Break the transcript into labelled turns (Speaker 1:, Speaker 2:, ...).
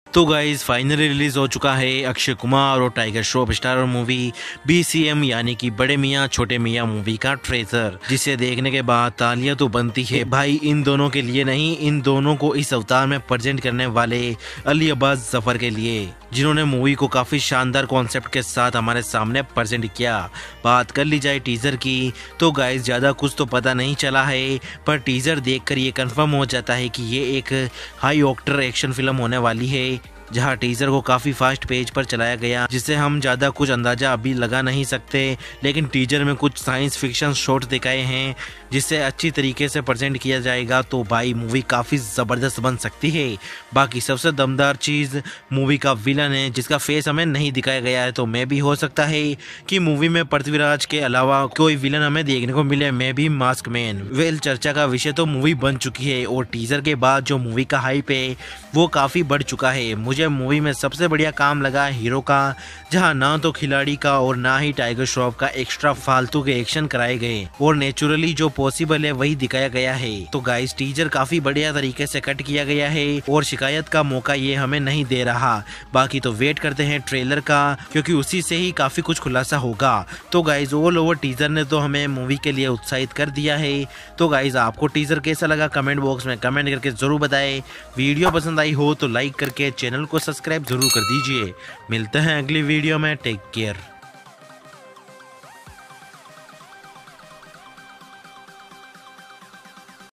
Speaker 1: तो guys finally release हो चुका है अक्षय कुमार और Tiger Shroff starrer movie BCM यानी कि बड़े मियाँ छोटे मियाँ मूवी का ट्रेलर, जिसे देखने के बाद तालियां तो बनती है भाई इन दोनों के लिए नहीं, इन दोनों को इस अवतार में प्रेजेंट करने वाले अली अब्बास जफर के लिए, जिन्होंने मूवी को काफी शानदार कॉन्सेप्ट के साथ हमारे सामने प्रेजेंट किया। बात कर ली जाए टीजर की तो गाइज ज्यादा कुछ तो पता नहीं चला है, पर टीजर देखकर ये कंफर्म हो जाता है कि ये एक हाई ऑक्टर एक्शन फिल्म होने वाली है, जहां टीजर को काफी फास्ट पेज पर चलाया गया, जिससे हम ज्यादा कुछ अंदाजा अभी लगा नहीं सकते। लेकिन टीजर में कुछ साइंस फिक्शन शॉट्स दिखाए हैं जिससे अच्छी तरीके से प्रेजेंट किया जाएगा, तो भाई मूवी काफी जबरदस्त बन सकती है। बाकी सबसे दमदार चीज मूवी का विलन है, जिसका फेस हमें नहीं दिखाया गया है, तो मैं भी हो सकता है कि मूवी में पृथ्वीराज के अलावा कोई विलन हमें देखने को मिले, मैं भी मास्क मैन। वेल चर्चा का विषय तो मूवी बन चुकी है और टीजर के बाद जो मूवी का हाइप है वो काफी बढ़ चुका है। मुझे मूवी में सबसे बढ़िया काम लगा हीरो का, जहां ना तो खिलाड़ी का और ना ही टाइगर श्रॉफ का एक्स्ट्रा फालतू के एक्शन कराए गए और नेचुरली जो पॉसिबल है वही दिखाया गया है। तो गाइस टीजर काफी बढ़िया तरीके से कट किया गया है और शिकायत का मौका ये हमें नहीं दे रहा। बाकी तो वेट करते हैं ट्रेलर का, क्योंकि उसी से ही काफी कुछ खुलासा होगा। तो गाइज ऑल ओवर टीजर ने तो हमें मूवी के लिए उत्साहित कर दिया है। तो गाइज आपको टीजर कैसा लगा कमेंट बॉक्स में कमेंट करके जरूर बताएं। वीडियो पसंद आई हो तो लाइक करके चैनल को सब्सक्राइब जरूर कर दीजिए। मिलते हैं अगली वीडियो में, टेक केयर।